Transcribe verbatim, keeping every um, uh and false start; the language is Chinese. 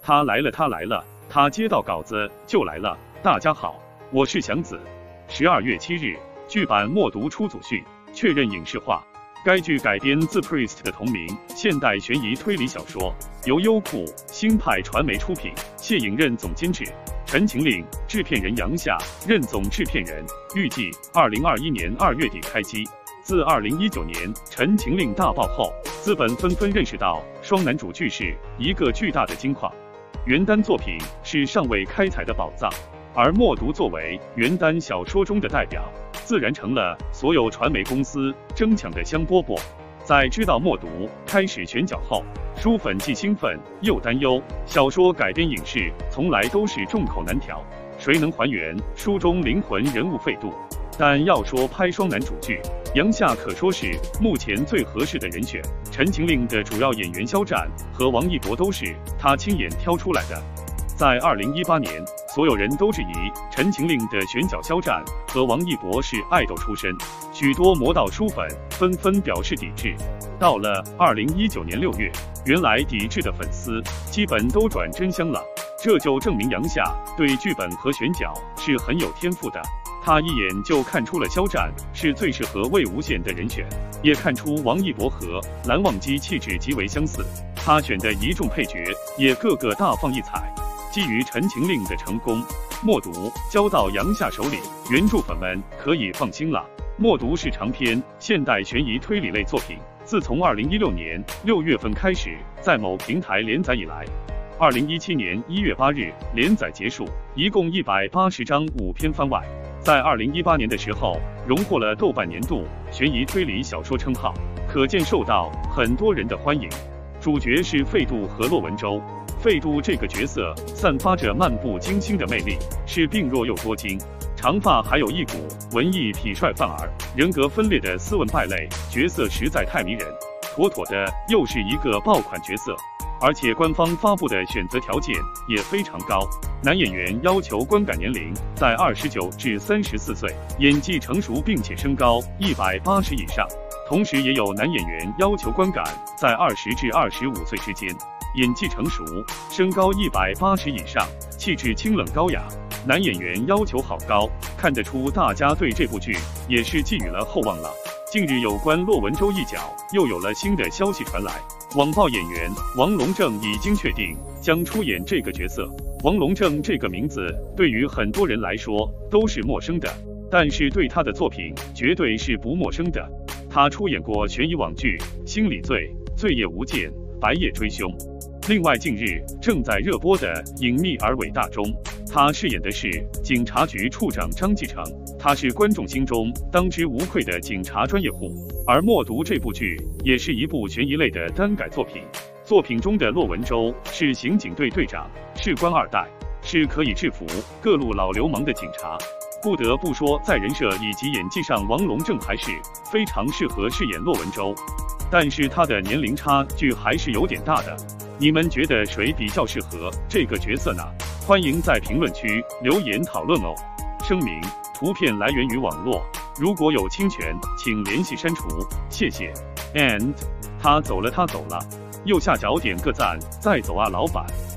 他来了，他来了，他接到稿子就来了。大家好，我是祥子。十二月七日，剧版《默读》出组讯，确认影视化。该剧改编自 Priest 的同名现代悬疑推理小说，由优酷新派传媒出品，谢颖任总监制，陈情令制片人杨夏任总制片人，预计二零二一年二月底开机。自二零一九年陈情令大爆后，资本纷纷认识到双男主剧是一个巨大的金矿，原耽作品是尚未开采的宝藏，而默读作为原耽小说中的代表，自然成了所有传媒公司争抢的香饽饽。在知道默读开始选角后，书粉既兴奋又担忧。小说改编影视从来都是众口难调，谁能还原书中灵魂人物费度？但要说拍双男主剧，杨夏可说是目前最合适的人选。陈情令的主要演员肖战和王一博都是他亲眼挑出来的。在二零一八年，所有人都质疑陈情令的选角肖战和王一博是爱豆出身，许多魔道书粉纷纷表示抵制。到了二零一九年六月，原来抵制的粉丝基本都转真香了，这就证明杨夏对剧本和选角是很有天赋的。他一眼就看出了肖战是最适合魏无羡的人选，也看出王一博和蓝忘机气质极为相似。他选的一众配角也个个大放异彩。基于陈情令的成功，默读交到杨夏手里，原著粉们可以放心了。默读是长篇现代悬疑推理类作品，自从二零一六年六月份开始在某平台连载以来，二零一七年一月八日连载结束，一共一百八十章五篇番外。在二零一八年的时候，荣获了豆瓣年度悬疑推理小说称号，可见受到很多人的欢迎。主角是费度和骆文舟。费度这个角色散发着漫不经心的魅力，是病弱又多金，长发还有一股文艺痞帅范儿，人格分裂的斯文败类角色实在太迷人，妥妥的又是一个爆款角色。而且官方发布的选择条件也非常高，男演员要求观感年龄在二十九至三十四岁，演技成熟并且身高一百八十以上，同时也有男演员要求观感在二十至二十五岁之间，演技成熟，身高一百八十以上，气质清冷高雅。男演员要求好高，看得出大家对这部剧也是寄予了厚望了。近日有关骆文舟一角又有了新的消息传来，网曝演员王龙正已经确定将出演这个角色。王龙正这个名字对于很多人来说都是陌生的，但是对他的作品绝对是不陌生的。他出演过悬疑网剧《心理罪》《罪业无间》《白夜追凶》。另外，近日正在热播的《隐秘而伟大》中，他饰演的是警察局处长张继成，他是观众心中当之无愧的警察专业户。而默读这部剧也是一部悬疑类的耽改作品，作品中的骆文舟是刑警队队长，是官二代，是可以制服各路老流氓的警察。不得不说，在人设以及演技上，王龙正还是非常适合饰演骆文舟，但是他的年龄差距还是有点大的。你们觉得谁比较适合这个角色呢？欢迎在评论区留言讨论哦。声明：图片来源于网络，如果有侵权，请联系删除，谢谢。And 他走了，他走了，右下角点个赞，再走啊，老板。